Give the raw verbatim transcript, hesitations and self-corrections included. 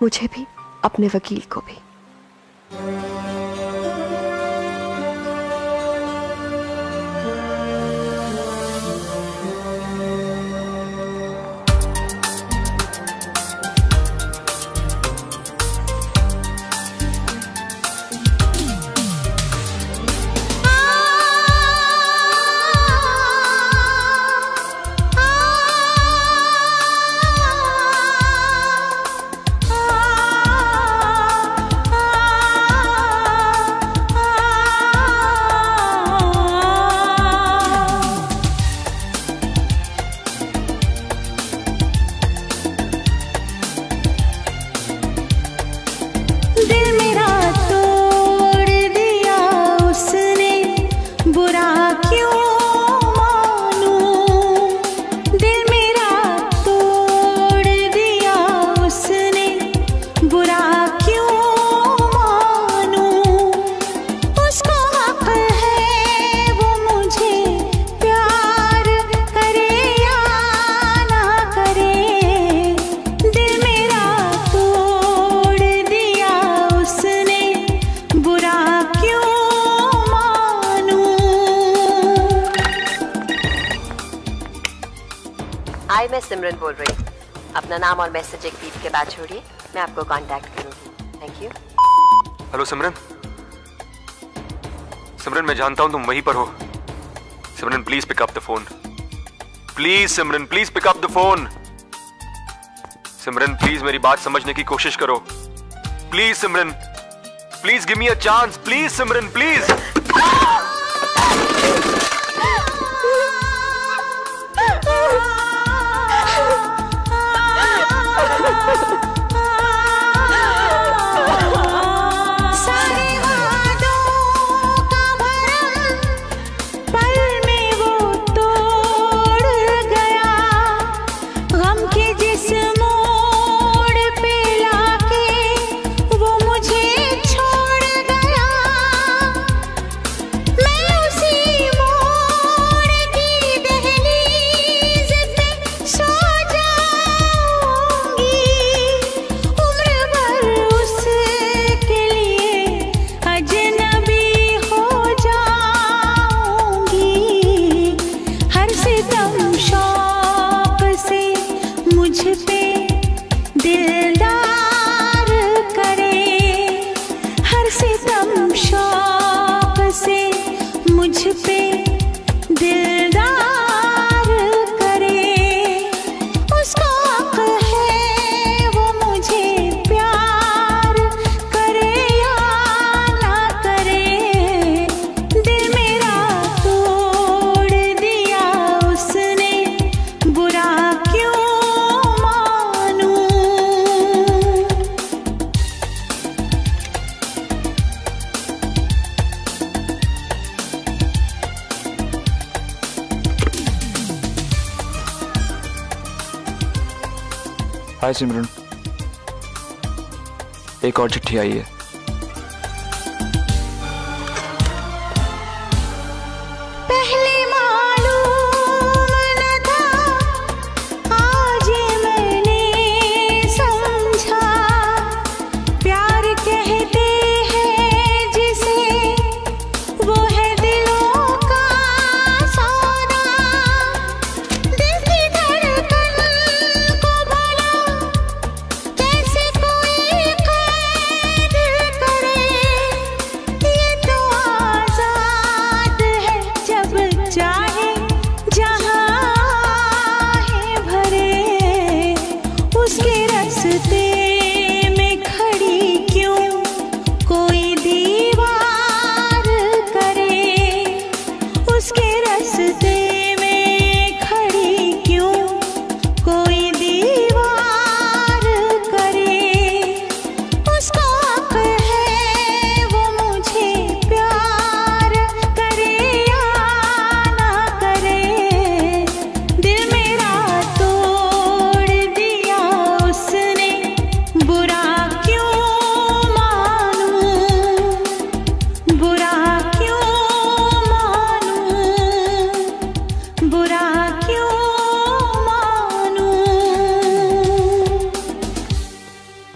मुझे भी, अपने वकील को भी। हाय, मैं सिमरन बोल रही हूँ। अपना नाम और मैसेज एक बीप के बाद छोड़िए, मैं आपको कांटेक्ट करूँगी। Thank you. Hello Simran. Simran, मैं जानता हूँ तुम वहीं पर हो। Simran, please pick up the phone. Please Simran, please pick up the phone. Simran, please मेरी बात समझने की कोशिश करो। Please Simran, please give me a chance. Please Simran, please. Hi Simran, एक और चिट्ठी आई है।